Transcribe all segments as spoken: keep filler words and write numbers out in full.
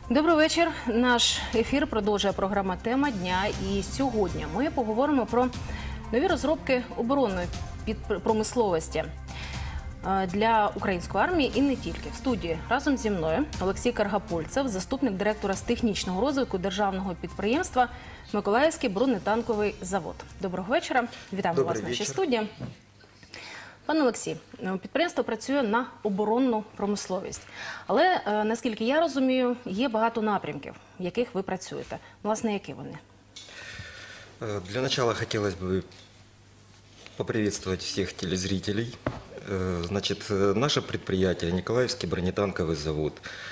Добрий вечір. Наш ефір продовжує програма «Тема дня». І сьогодні ми поговоримо про нові розробки оборонної промисловості для української армії і не тільки. В студії разом зі мною Олексій Каргапольцев, заступник директора з технічного розвитку державного підприємства «Миколаївський бронетанковий завод». Доброго вечора. Вітаємо вас в нашій студії. Пане Олексій, підприємство працює на оборонну промисловість. Але, наскільки я розумію, є багато напрямків, в яких ви працюєте. Власне, які вони? Для начала хотелось бы поприветствовать всех телезрителей. Значит, наше предприятие Николаевский бронетанковый завод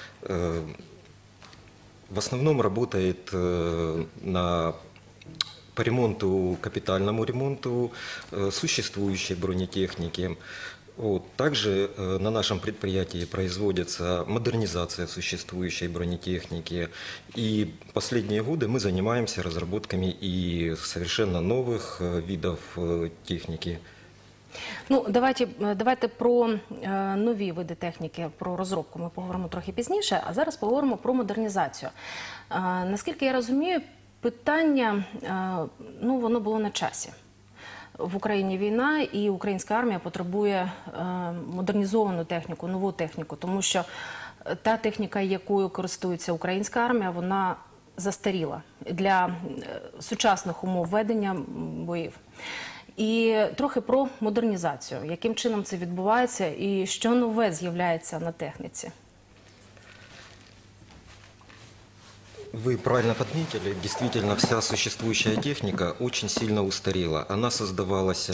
в основном работает на по ремонту, капитальному ремонту существующей бронетехники. Вот. Также на нашем предприятии производится модернизация существующей бронетехники. И последние годы мы занимаемся разработками и совершенно новых видов техники. Ну, давайте, давайте про е, нові види техніки, про розробку ми поговоримо трохи пізніше, а зараз поговоримо про модернізацію. Е, наскільки я розумію, питання, ну, воно було на часі. В Україні війна, і українська армія потребує модернізовану техніку, нову техніку, тому що та техніка, якою користується українська армія, вона застаріла для сучасних умов ведення боїв. І трохи про модернізацію. Яким чином це відбувається і що нове з'являється на техніці? Вы правильно подметили, действительно вся существующая техника очень сильно устарела. Она создавалась,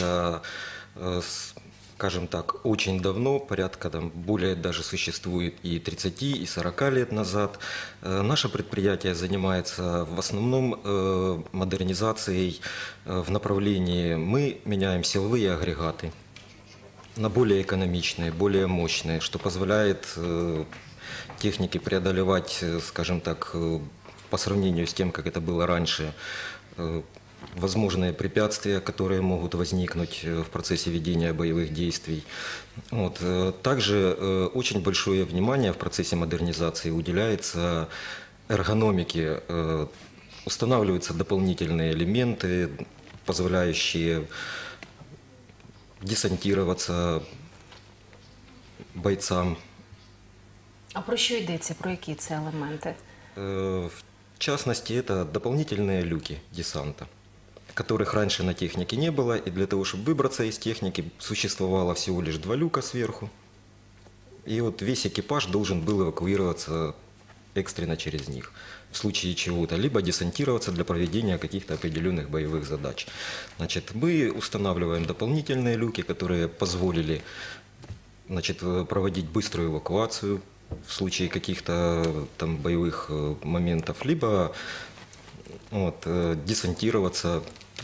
скажем так, очень давно, порядка там, более даже существует и тридцати, и сорока лет назад. Наше предприятие занимается в основном модернизацией в направлении, мы меняем силовые агрегаты на более экономичные, более мощные, что позволяет технике преодолевать, скажем так, по сравнению с тем, как это было раньше, возможные препятствия, которые могут возникнуть в процессе ведения боевых действий. Вот. Также очень большое внимание в процессе модернизации уделяется эргономике. Устанавливаются дополнительные элементы, позволяющие десантироваться бойцам. А про що йдеться? Про які це елементи? В частности, это дополнительные люки десанта, которых раньше на технике не было, и для того, чтобы выбраться из техники, существовало всего лишь два люка сверху, и вот весь экипаж должен был эвакуироваться экстренно через них, в случае чего-то, либо десантироваться для проведения каких-то определенных боевых задач. Значит, мы устанавливаем дополнительные люки, которые позволили, значит, проводить быструю эвакуацию в случае каких-то там боевых моментов, либо от, десантироваться.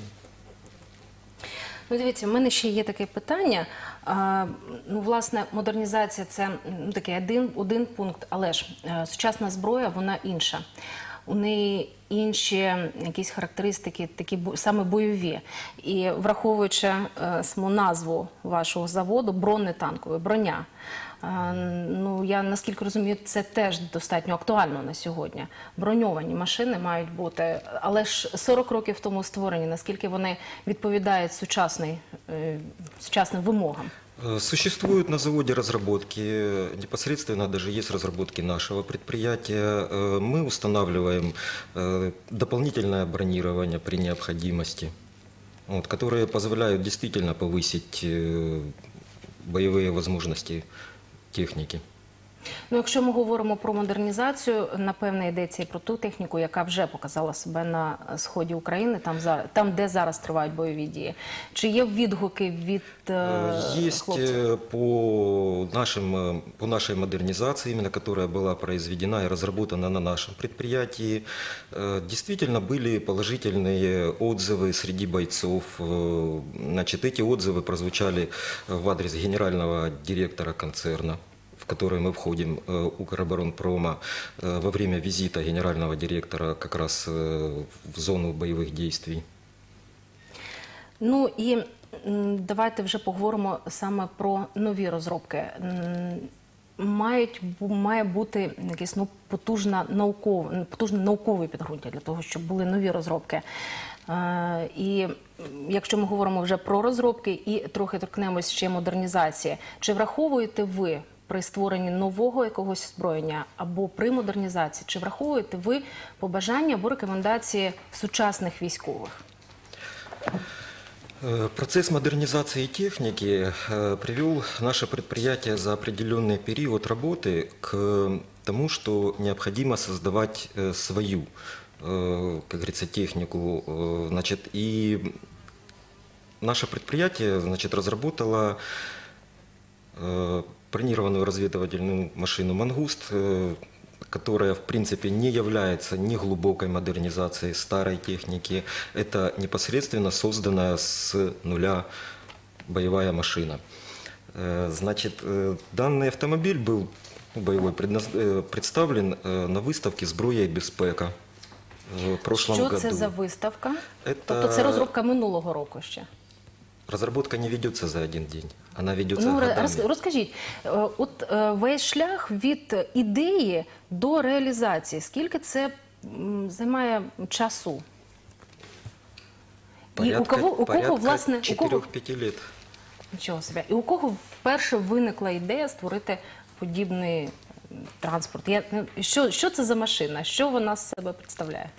Ну, дивіться, в мене ще є таке питання. А, ну, власне, модернізація – це ну, такий один, один пункт, але ж а, сучасна зброя, вона інша. У неї інші якісь характеристики, такі саме бойові. І враховуючи а, саму назву вашого заводу, бронетанковий, броня, а, ну, я наскільки розумію, це теж достатньо актуально на сьогодні. Броньовані машини мають бути, але ж сорок років тому створені, наскільки вони відповідають сучасний, е, сучасним вимогам? Существуют на заводе разработки, непосредственно даже есть разработки нашего предприятия. Мы устанавливаем дополнительное бронирование при необходимости, вот, которые позволяют действительно повысить боевые возможности техніки. Ну, якщо ми говоримо про модернізацію, напевне, йдеться і про ту техніку, яка вже показала себе на сході України, там, там де зараз тривають бойові дії. Чи є відгуки від е, хлопців? Есть по, нашим, по нашей модернизации, именно которая была произведена и разработана на нашем предприятии, действительно были положительные отзывы среди бойцов. Значит, эти отзывы прозвучали в адрес генерального директора концерна, в который мы входим, Укроборонпрома, во время визита генерального директора как раз в зону боевых действий. Ну і давайте вже поговоримо саме про нові розробки. мають, бу- має бути якесь ну, потужна науков, потужне наукове підґрунтя для того, щоб були нові розробки. Е, І м, якщо ми говоримо вже про розробки і трохи торкнемось ще модернізації, чи враховуєте ви при створенні нового якогось озброєння або при модернізації, чи враховуєте ви побажання або рекомендації сучасних військових? Э, Процесс модернизации техники э, привел наше предприятие за определенный период работы к тому, что необходимо создавать э, свою, э, как говорится, технику. Э, Значит, и наше предприятие, значит, разработало э, бронированную разведывательную машину «Мангуст», э, которая, в принципе, не является ни глубокой модернизацией старой техники. Это непосредственно созданная с нуля боевая машина. Э, Значит, э, данный автомобиль был ну, боевой предназ- э, представлен э, на выставке «Зброя і безпека» в прошлом Що году. це за виставка? Это- Тобто це розробка минулого року ще? Разработка не ведется за один день, она ведется Ну, годами. роз- розкажіть, е, от е, весь шлях від ідеї до реалізації, скільки це м, займає часу? І у кого, у кого власне, у кого, четырех-пяти лет. нічого собі, і у кого вперше виникла ідея створити подібний м, транспорт? Я, ну, що, що це за машина? Що вона з себе представляє?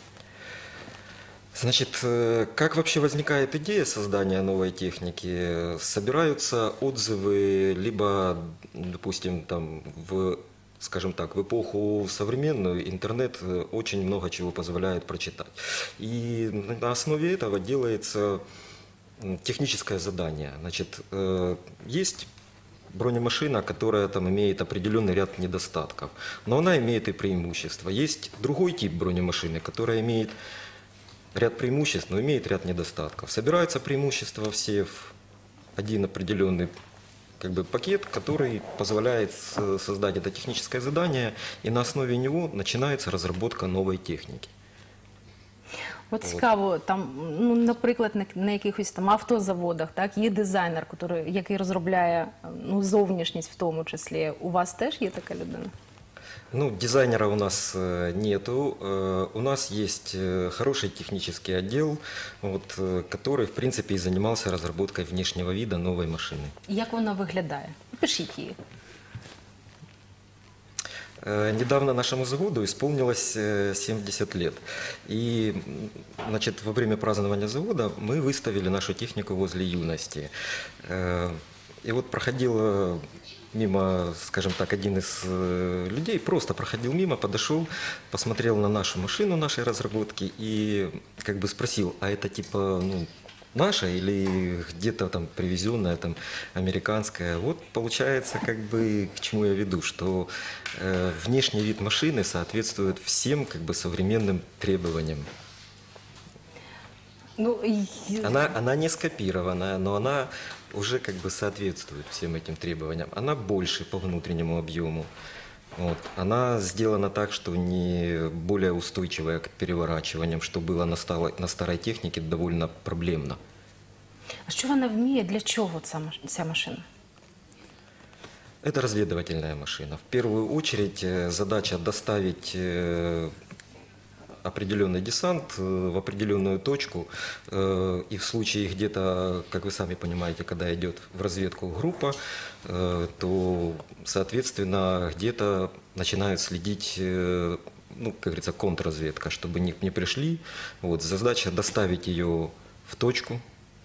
Значит, э, как вообще возникает идея создания новой техники? Собираются отзывы, либо, допустим, там, в, скажем так, в эпоху современную интернет э, очень много чего позволяет прочитать. И на основе этого делается м, техническое задание. Значит, э, есть бронемашина, которая там имеет определенный ряд недостатков, но она имеет и преимущества. Есть другой тип бронемашины, которая имеет ряд преимуществ, но имеет ряд недостатков. Собираются преимущества все в один определенный как бы, пакет, который позволяет с- создать это техническое задание, и на основе него начинается разработка новой техники. От цікаво, там, ну, наприклад, на, на якихось там автозаводах, так, є дизайнер, котрий, який розробляє ну, зовнішність в тому числі. У вас теж є така людина? Ну, дизайнера у нас э, нету. Э, У нас есть э, хороший технический отдел, вот, э, который, в принципе, и занимался разработкой внешнего вида новой машины. Як вона виглядає? Пишіть її. Э, Недавно нашему заводу исполнилось э, семьдесят лет. И, м, значит, во время празднования завода мы выставили нашу технику возле юности. Э, И вот проходил э, мимо, скажем так, один из э, людей, просто проходил мимо, подошел, посмотрел на нашу машину, нашей разработки и как бы спросил, а это типа, ну, наша или где-то там привезенная, там, американская. Вот получается, как бы, к чему я веду, что э, внешний вид машины соответствует всем, как бы, современным требованиям. Ну, і- Она, она не скопирована, но она уже как бы соответствует всем этим требованиям. Она больше по внутреннему объему. Вот. Она сделана так, что не более устойчивая к переворачиваниям, что было на, стало- на старой технике довольно проблемно. А що вона вміє? Для чого ця, маш- ця машина? Это разведывательная машина. В первую очередь э, задача доставить э, определенный десант э, в определенную точку. Э, И в случае где-то, как вы сами понимаете, когда идет в разведку группа, э, то, соответственно, где-то начинают следить, э, ну, как говорится, контрразведка, чтобы не, не пришли. Вот, задача доставить ее в точку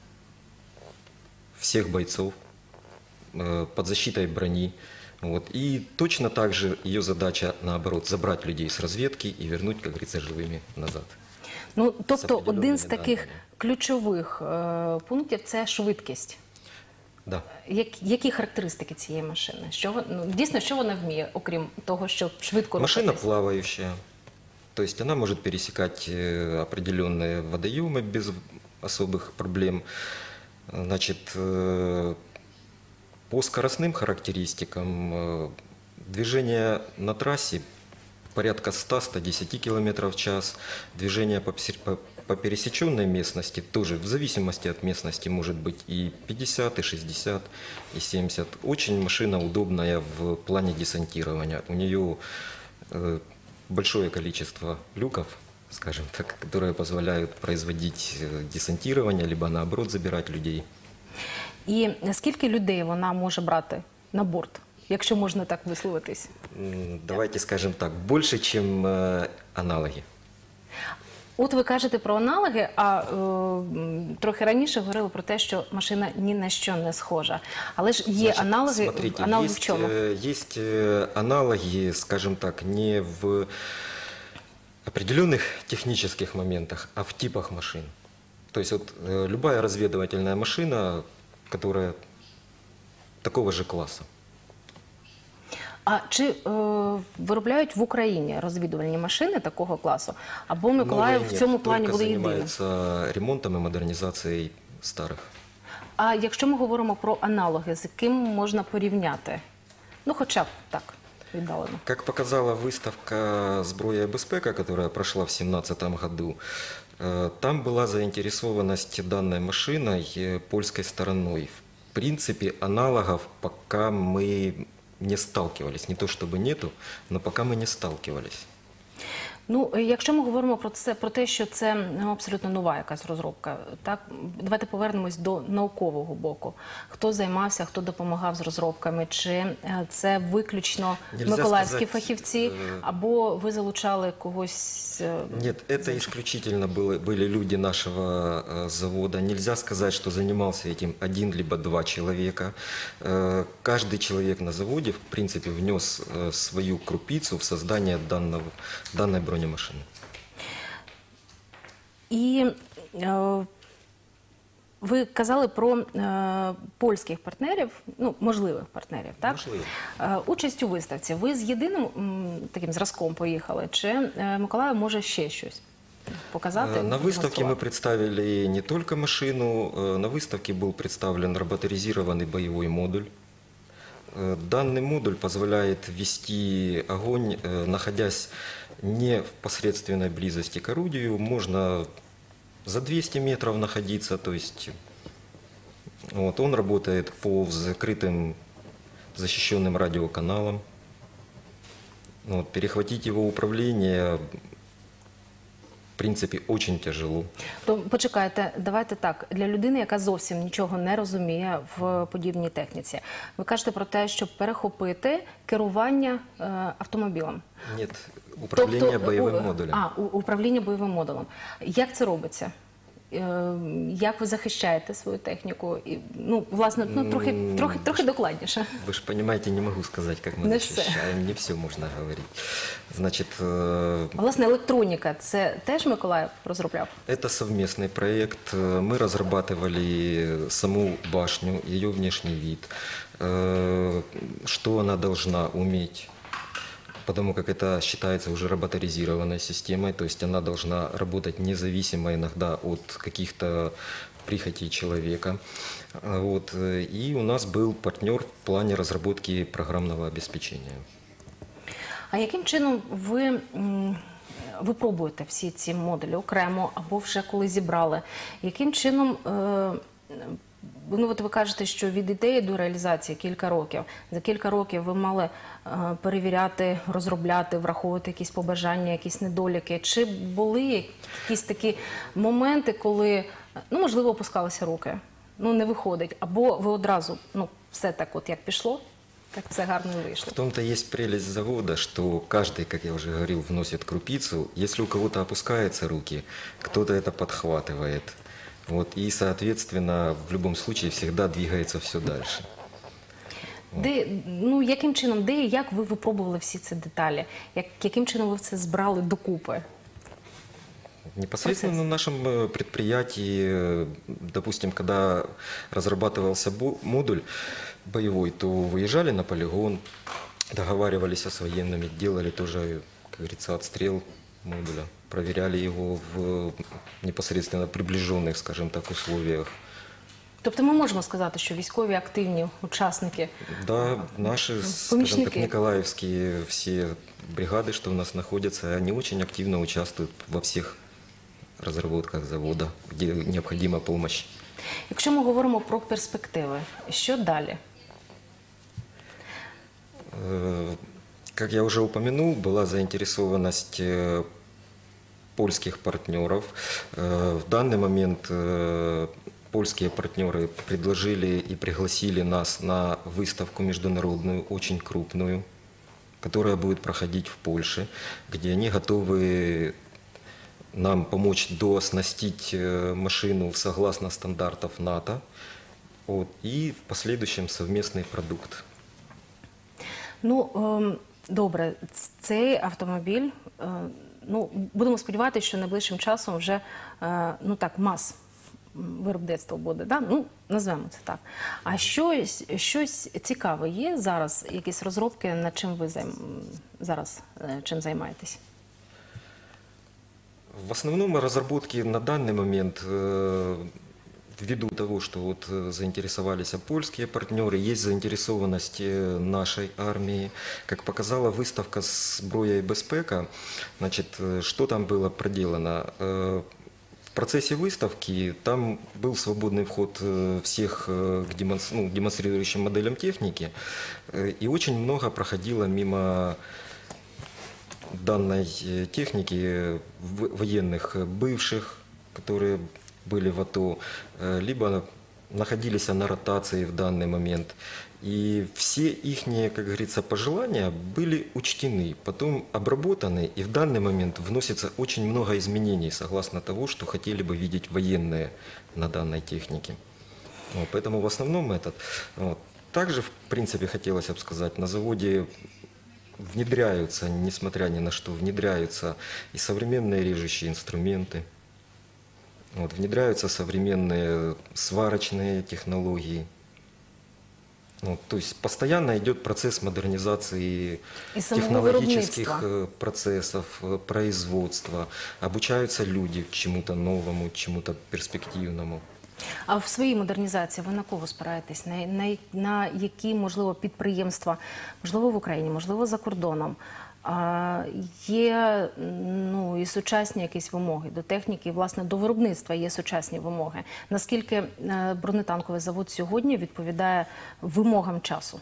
всех бойцов э, под защитой брони. Вот. И точно так же ее задача, наоборот, забрать людей с разведки и вернуть, как говорится, живыми назад. Ну, тобто, определенними один з таких даними. ключових е, пунктів – це швидкість. Да. Як, які характеристики цієї машини? Що, вон- ну, дійсно, що вона вміє, окрім того, щоб швидко Машина рухатись? плавающая. То есть она может пересекать э, определенные водоемы без особых проблем. Значит, э, по скоростным характеристикам э, движение на трассе порядка ста — ста десяти километров в час, движение по, пси- по по пересеченной местности тоже, в зависимости от местности, может быть и пятьдесят, и шестьдесят, и семьдесят. Очень машина удобная в плане десантирования. У нее э, большое количество люков, скажем так, которые позволяют производить э, десантирование, либо наоборот забирать людей. І скільки людей вона може брати на борт, якщо можна так висловитись? М, Давайте скажем так, больше, чем э, аналоги. От ви кажете про аналоги, а е, м, трохи раніше говорили про те, що машина ні на що не схожа. Але ж є Значит, аналоги, смотрите, аналоги в есть, чому? э, есть э, аналоги, скажем так, не в определенных технических моментах, а в типах машин. То есть вот э, любая разведывательная машина, которая такого же класса. А чи е, виробляють в Україні розвідувальні машини такого класу? Або Миколаїв Новые в нет, цьому плані только буде єдиним? занимается ремонтом и модернизацией старых. А якщо ми говоримо про аналоги, з ким можна порівняти? Ну, хоча б так, віддалено. Как показала выставка «Зброя и безпека», которая прошла в две тысячи семнадцатом году, э, там была заинтересованность данной машиной э, польской стороной. В принципе, аналогов пока мы не сталкивались. Не то чтобы нету, но пока мы не сталкивались. Ну, е, якщо ми говоримо про це, про те, що це ну, абсолютно нова якась розробка, так давайте повернемось до наукового боку. Хто займався, хто допомагав з розробками? Чи е, це виключно Нельзя миколаївські сказати, фахівці, е, або ви залучали когось? е, Нет, это исключительно было, были люди нашего э, завода. Нельзя сказать, что занимался этим один либо два человека. Э, каждый человек на заводе, в принципе, внес э, свою крупицу в создание данного, данной бронемашины. І е, ви казали про е, польських партнерів, ну, можливих партнерів, так? Можливо. Е, участь у виставці. Ви з єдиним м, таким зразком поїхали? Чи е, Миколаїв може ще щось показати? Э, На выставке мы демонструвати? представили не только машину, э, на выставке был представлен роботаризированный боевой модуль. Э, Данный модуль позволяет вести огонь, э, находясь не в посредственной близости к орудию. Можно за двести метров находиться, то есть вот, он работает по закрытым защищенным радиоканалам. Вот, перехватить его управление в принципе очень тяжело. То почекайте, давайте так. Для людини, яка зовсім нічого не розуміє в подібній техніці, ви кажете про те, щоб перехопити керування е, автомобілем. Нет, управление Тобто, боевым у- модулем. А, у- управління бойовим модулем. Як це робиться? Е, Як ви захищаєте свою техніку? І, ну, власне, ну, трохи, М, трохи, трохи докладніше. Вы же понимаете, не могу сказать, как мы Не все. защищаем. Не все можно говорить. Значит, э, Власне, електроніка – це теж Миколаїв розробляв? это совместный проект. Э, Мы разрабатывали саму башню, ее внешний вид, э, что она должна уметь. Потому как это считается уже роботаризированной системой, то есть она должна работать независимо иногда от каких-то прихотей человека. А Вот. э, И у нас был партнер в плане разработки программного обеспечения. А яким чином ви м, випробуєте всі ці модулі окремо або вже коли зібрали? Яким чином, е, ну от ви кажете, що від ідеї до реалізації кілька років. За кілька років ви мали е, перевіряти, розробляти, враховувати якісь побажання, якісь недоліки. Чи були якісь такі моменти, коли, ну, можливо, опускалися руки? Ну, не виходить. Або ви одразу, ну, все так от як пішло, так все гарно і вийшло. В том-то есть прелесть завода, что каждый, как я уже говорил, вносит крупицу. Если у кого-то опускаются руки, кто-то это подхватывает. Вот, и, соответственно, в любом случае всегда двигается все дальше. Де, ну, яким чином, де і як ви випробували всі ці деталі? Як, яким чином ви це збрали докупи? Непосредственно Процесс. на нашем э, предприятии, э, допустим, когда разрабатывался бо- модуль боевой, то выезжали на полигон, договаривались с военными, делали тоже, как говорится, отстрел модуля, проверяли его в непосредственно приближенных, скажем так, условиях. Тобто ми можемо сказати, що військові активні учасники, Да, наши, скажем так, помощники. николаевские все бригады, что у нас находятся, они очень активно участвуют во всех разработках завода, где необходима помощь. Якщо ми говоримо про перспективи, що далі? Э, Как я уже упомянул, была заинтересованность э, польских партнеров. Э, В данный момент э, польские партнеры предложили и пригласили нас на выставку международную, очень крупную, которая будет проходить в Польше, где они готовы нам помочь дооснастить э, машину согласно стандартов НАТО, вот, и в последующем совместный продукт. Ну, ем, добре, ц- цей автомобіль, е, ну, будемо сподіватися, що найближчим часом вже, е, ну так, мас виробництво буде, да? Ну, назвемо це так. А щось, щось цікаве є зараз, якісь розробки, над чим ви займ... зараз е, чим займаєтесь? В основном разработки на данный момент, э, ввиду того, что вот э, заинтересовались польские партнеры, есть заинтересованность э, нашей армии. Как показала выставка «Зброя и безпека», значит, э, что там было проделано? Э, В процессе выставки там был свободный вход э, всех э, к демонс- ну, демонстрирующим моделям техники, э, и очень много проходило мимо данной э, техники в- военных э, бывших, которые были в АТО, э, либо находились на ротации в данный момент. И все их, как говорится, пожелания были учтены, потом обработаны, и в данный момент вносится очень много изменений, согласно того, что хотели бы видеть военные на данной технике. Вот, поэтому в основном этот. Вот. Также, в принципе, хотелось бы сказать, на заводе внедряются, несмотря ни на что, внедряются и современные режущие инструменты, вот, внедряются современные сварочные технологии. Вот, то есть постоянно идет процесс модернизации И самого технологических виробництва. э, процессов, э, производства, обучаются люди чему-то новому, чему-то перспективному. А в своїй модернізації ви на кого спираєтесь? На, на, на які, можливо, підприємства, можливо, в Україні, можливо, за кордоном, а, є ну, і сучасні якісь вимоги до техніки, і, власне, до виробництва є сучасні вимоги. Наскільки е, бронетанковий завод сьогодні відповідає вимогам часу?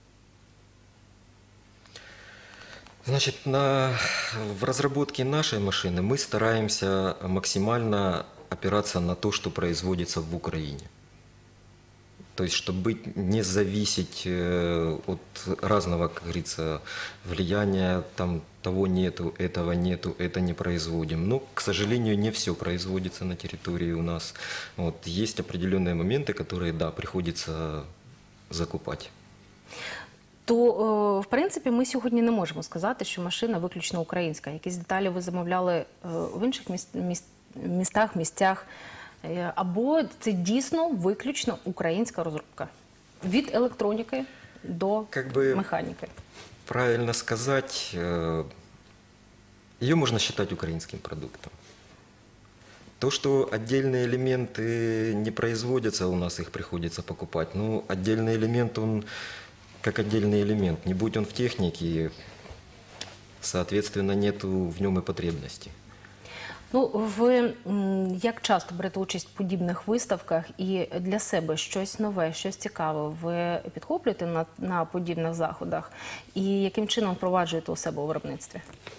Значит, на, в разработке нашей машины мы стараемся максимально опираться на то, что производится в Украине. То есть, чтобы быть, не зависеть э, от разного, как говорится, влияния, там того нету, этого нету, это не производим. Но, к сожалению, не все производится на территории у нас. Вот, есть определенные моменты, которые, да, приходится закупать. То, е, в принципі, ми сьогодні не можемо сказати, що машина виключно українська. Якісь деталі ви замовляли е, в інших міст, міст, містах, місцях. Е, Або це дійсно виключно українська розробка. Від електроніки до Как бы механіки. правильно сказать, э, ее можно считать украинским продуктом. То, что отдельные элементы не производятся у нас, их приходится покупать. Ну, отдельный элемент, он как отдельный элемент. Не будь он в технике, соответственно, нету в нем и потребности. Ну, ви м, як часто берете участь в подібних виставках і для себе щось нове, щось цікаве ви підхоплюєте на, на подібних заходах? І яким чином впроваджуєте у себе у виробництві?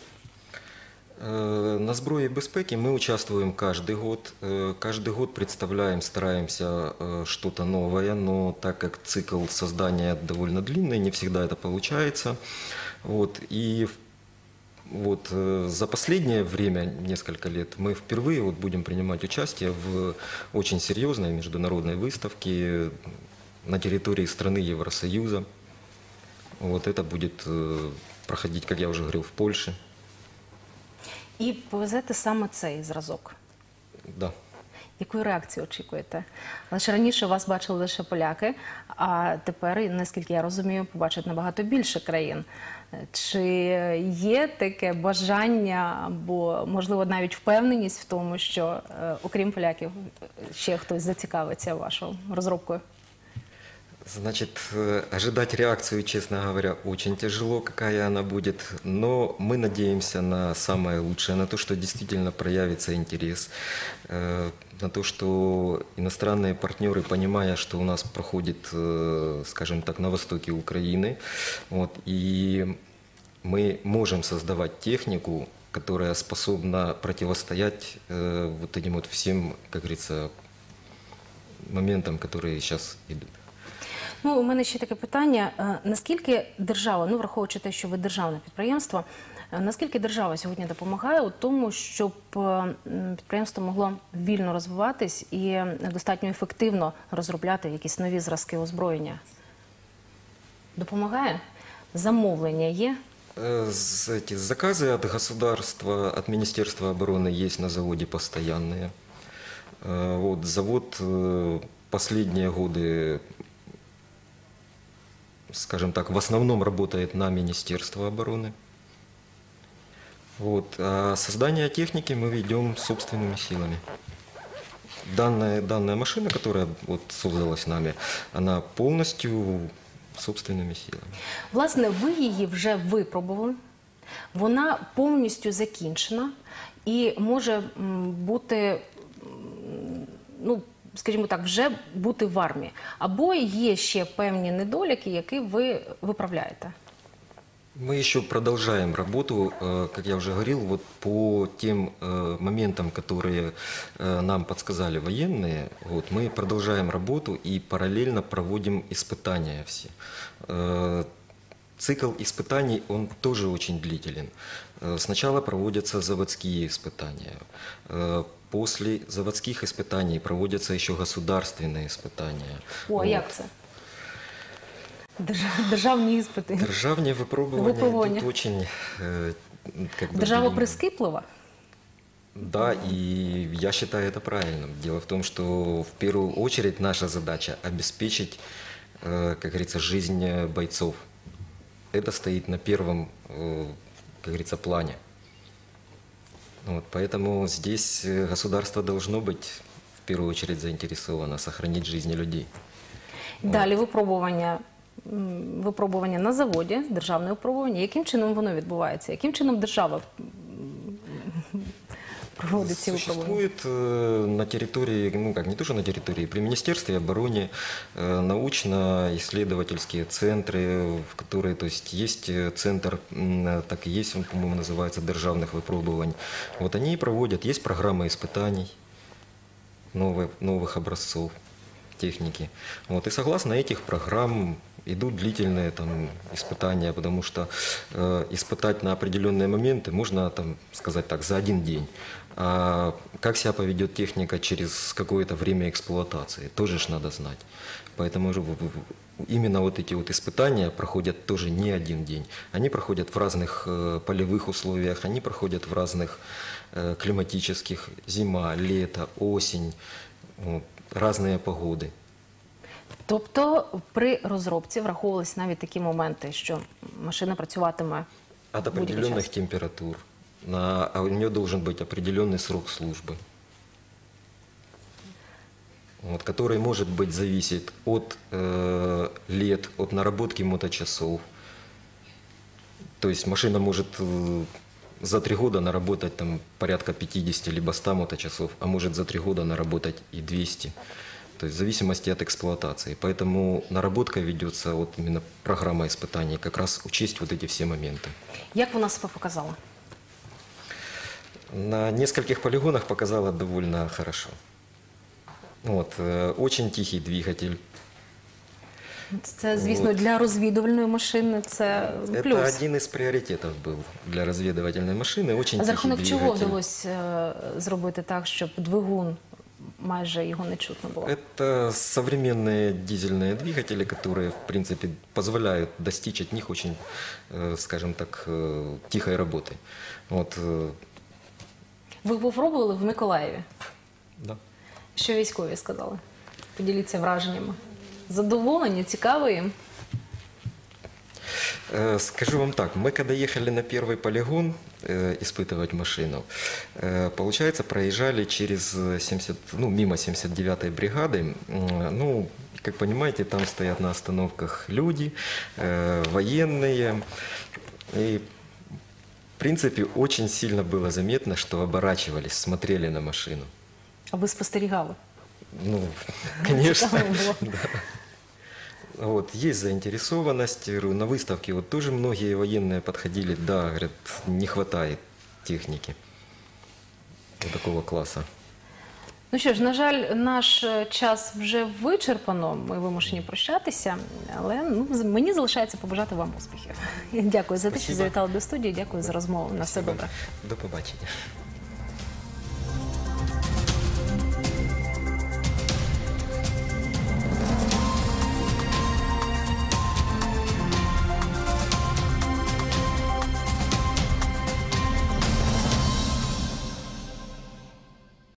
Э, На «Зброї безпеки» мы участвуем каждый год. Э, Каждый год представляем, стараемся э, что-то новое, но так как цикл создания довольно длинный, не всегда это получается. Вот, и в- вот, э, за последнее время, несколько лет, мы впервые вот будем принимать участие в очень серьезной международной выставке на территории страны Евросоюза. Вот это будет э, проходить, как я уже говорил, в Польше. І повезете саме цей зразок. Да. Якої реакції очікуєте? Лише раніше вас бачили лише поляки, а тепер, наскільки я розумію, побачать набагато більше країн. Чи є таке бажання або, можливо, навіть впевненість в тому, що, е, окрім поляків, ще хтось зацікавиться вашою розробкою? Значит, э, ожидать реакцию, честно говоря, очень тяжело, какая она будет, но мы надеемся на самое лучшее, на то, что действительно проявится интерес, э, на то, что иностранные партнеры, понимая, что у нас проходит, э, скажем так, на востоке Украины, вот, и мы можем создавать технику, которая способна противостоять э, вот этим вот всем, как говорится, моментам, которые сейчас идут. Ну, у мене ще таке питання. Е, Наскільки держава, ну враховуючи те, що ви державне підприємство, е, наскільки держава сьогодні допомагає у тому, щоб е, м, підприємство могло вільно розвиватись і е, достатньо ефективно розробляти якісь нові зразки озброєння? Допомагає? Замовлення є? Э, з- Эти заказы от государства, от Министерства обороны есть на заводе постоянные. Э, Вот, завод э, последние годы, скажем так, в основном работает на Министерство обороны. Вот. А создание техники мы ведем собственными силами. Данная, данная машина, которая вот создалась нами, она полностью собственными силами. Власне, ви її вже випробували, вона повністю закінчена і може м, бути, м, ну, скажімо так, вже бути в армії. Або є ще певні недоліки, які ви виправляєте. Мы еще продолжаем работу, э, как я уже говорил, вот по тем э, моментам, которые э, нам подсказали военные, вот, мы продолжаем работу и параллельно проводим испытания все. Э, Цикл испытаний, он тоже очень длителен. Э, Сначала проводятся заводские испытания. Э, После заводских испытаний проводятся еще государственные испытания. О, а Вот. як це? Держ- Державні іспити. Державные выпробования Выпробования. идут очень э, как бы, Держава длинные. прискіплива? Да, и я считаю это правильным. Дело в том, что в первую очередь наша задача обеспечить, э, как говорится, жизнь э, бойцов. Это стоит на первом, э, как говорится, плане. Вот, поэтому здесь э, государство должно быть в первую очередь заинтересовано сохранить жизни людей. Далі випробування, м, випробування на заводі, державне випробування. Яким чином воно відбувається? Яким чином держава м, проводить ці випробування? Существует э, на территории, ну как не то, что на территории, при Министерстве обороны э, научно-исследовательские центры, в которые, то есть есть э, центр, м, так и есть, он, по-моему, называется державных выпробований. Вот они и проводят, есть программа испытаний новых, новых образцов техники. Вот, и согласно этих программ идут длительные там, испытания, потому что э, испытать на определенные моменты можно, там, сказать так, за один день. А как себя поведет техника через какое-то время эксплуатации, тоже ж надо знать. Поэтому же в- в- именно вот эти вот испытания проходят тоже не один день. Они проходят в разных э, полевых условиях, они проходят в разных э, климатических, зима, лето, осень, вот, разные погоды. Тобто при розробці враховувалися навіть такі моменти, що машина працюватиме От будь-який определенных час. температур. На, а у нее должен быть определенный срок службы, вот, который может быть зависит от э, лет, от наработки моточасов. То есть машина может э, за три года наработать там, порядка пятидесяти либо ста моточасов, а может за три года наработать и двести. То есть в зависимости от эксплуатации. Поэтому наработка ведется, вот именно программа испытаний, как раз учесть вот эти все моменты. Як вона себе показала? На нескольких полигонах показала довольно хорошо. Вот, э, очень тихий двигатель. Це, звісно, для розвідувальної машини це плюс. Это один из приоритетов был для разведывательной машины. Очень А за тихий рахунок чого двигатель. вдалося е, зробити так, щоб двигун майже його не чутно було? Это современные дизельные двигатели, которые, в принципе, позволяют достичь от них очень, э, скажем так, э, тихой работы. Вот, э, Ви попробували в Миколаєві? да. Що військові сказали? Поділіться враженнями. Задоволені, цікаво їм? Э, Скажу вам так, мы когда ехали на первый полигон э, испытывать машину, э, получается, проезжали через семьдесят, ну, мимо семьдесят девятой бригады, м, ну, Как понимаете, там стоят на остановках люди, э, военные. И, в принципе, очень сильно было заметно, что оборачивались, смотрели на машину. А ви спостерігали? Ну, конечно. Цікаво було. Да. Вот, есть заинтересованность. Говорю, на выставке вот тоже многие военные подходили, да, говорят, не хватает техники вот такого класса. Ну що ж, на жаль, наш е, час вже вичерпано, ми вимушені прощатися, але ну, з- мені залишається побажати вам успіхів. Дякую за те, що Спасибо. завітали до студії, дякую за розмову. На все добре. До побачення.